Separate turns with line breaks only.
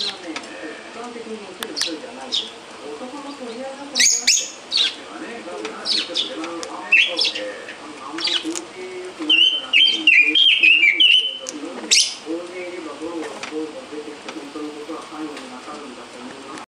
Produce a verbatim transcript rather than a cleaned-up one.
はね、一般的にモテる人じゃないです。男の取り合いだと思いますよ。